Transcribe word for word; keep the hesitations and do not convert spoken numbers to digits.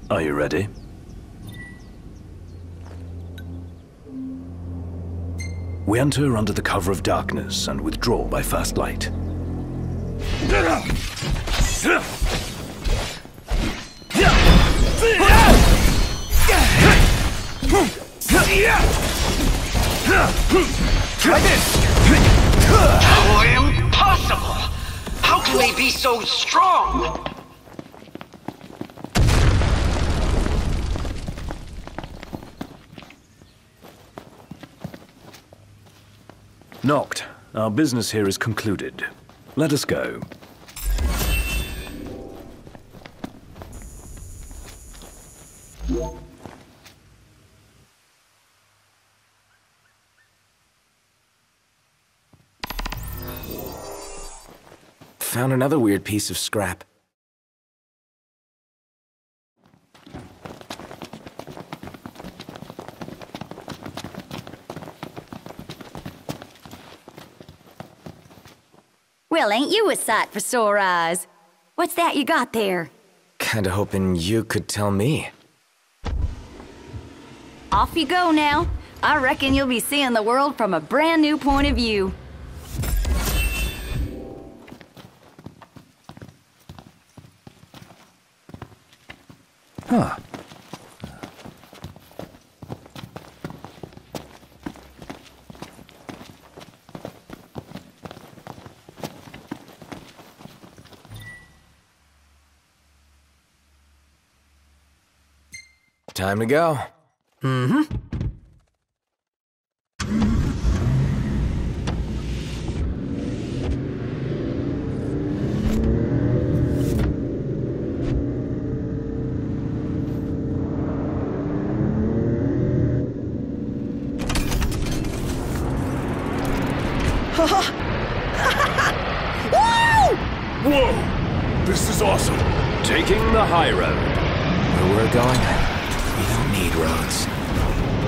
Are you ready? We enter under the cover of darkness and withdraw by first light. Try this! How impossible! How can they be so strong? Knocked. Our business here is concluded. Let us go. Found another weird piece of scrap. Well, ain't you a sight for sore eyes? What's that you got there? Kinda hoping you could tell me. Off you go now. I reckon you'll be seeing the world from a brand new point of view. Huh. Time to go. Mm-hmm. Whoa! This is awesome! Taking the high road. Where we're going, we don't need roads.